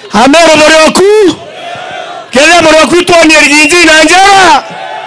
Amero moroku. Kenya moroku to ni riginji na njara.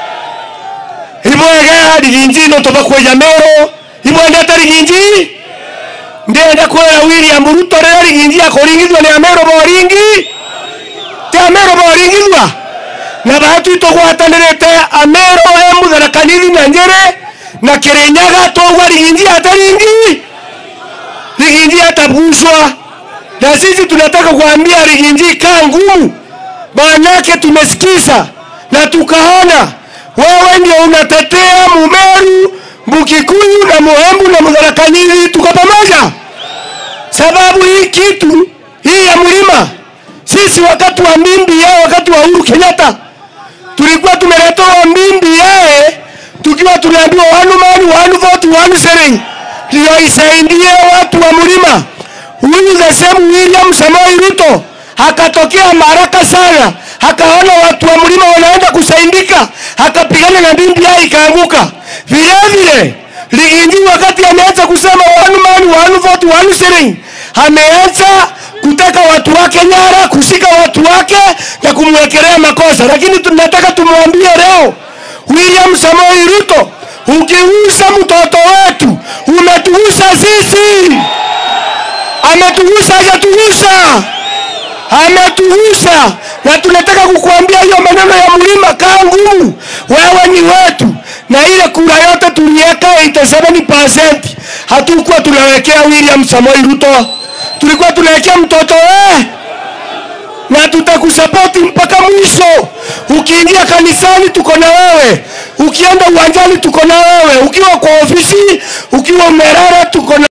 Ibwega riginji no toba kwa Mero. Ibwega ta riginji. Ndenda kwa William Ruto re riginji akoringizwa ni Amero boringi. Te Amero boringizwa. Na bahatu to gwatanirete Amero emudara kanini na njere na Kirinyaga to riginji ataringi. Riginji atabuswa. Na sisi tunataka kuambia riginji kaa ngumu. Manake tumesikiza na tukaona wewe ndio unatetea Mumeru, Mukikuyu na Muhembu na Mudharakanini, tuko pamoja. Sababu hii kitu hii ya mlima, sisi wakati wa mbimbi yao, wakati wa Uhuru Kenyatta tulikuwa tumeletewa mbimbi yao, tukiwa tunaambiwa one man one vote one shilling ndio isaidie watu wa mlima. Huyu the same William Samoei Ruto akatokea maraka sana, akaona watu wa mlima wanaenda kusaidika, akapigana na mbimbi yao ikaanguka. Vile vile Riginji wakati ameanza kusema one man one vote one shilling, ameanza kutaka watu wake nyara, kushika watu wake na kumwekelea makosa. Lakini tunataka tumwambie leo William Samoei Ruto, ukiuza mtoto wetu umetuuza sisi. Ametugusa hajatugusa. Ametugusa. Na tunataka kukuambia hiyo maneno ya mlima kaa ngumu. Wewe ni wetu. Na ile kura yote tuliweka 87%. Hatukuwa tunawekea William Samoei Ruto. Tulikuwa tunawekea mtoto wewe. Na tutakusupport mpaka mwisho. Ukiingia kanisani tuko na wewe. Ukienda uwanjani tuko na wewe. Ukiwa kwa ofisi, ukiwa umerara tuko na